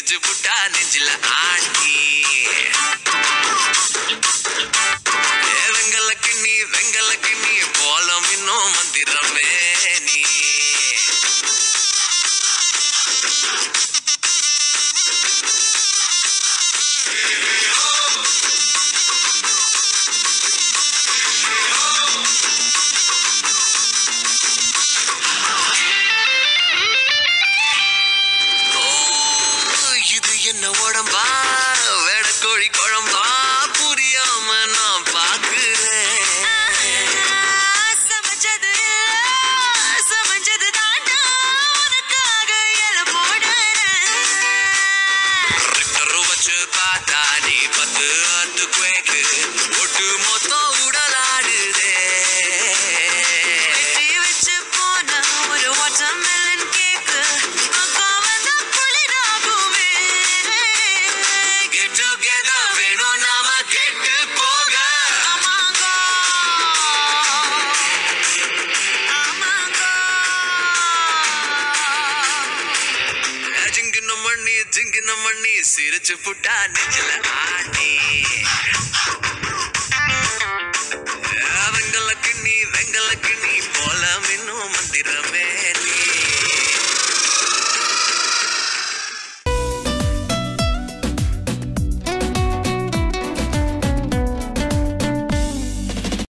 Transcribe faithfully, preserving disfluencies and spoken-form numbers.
சிரிச்சு புட்டா நெஞ்சில ஆட்டி வெங்கல கிண்ணி வெங்கல கிண்ணி போலம் இன்னும் மந்திரமே நீ என்ன உடம்பா வேடக்கோழி குழம்பா புரியாம நான் பாக்குறேன் சமைச்சது சமைச்சது தாண்டா உனக்காக எல போடுறேன் வச்சு பார்த்தா நீ பத்து அத்து குவேக்கு ஒட்டு மொத்தம் உடலாடுதே வச்சு போன ஒரு வாட்டர்மெலன் கேக்கு ஜிங்கின மண்ணி சிரிச்சு புட்டா நெஞ்சில ஆட்டி வெங்கல கிண்ணி வெங்கல கிண்ணி போல மின்னும்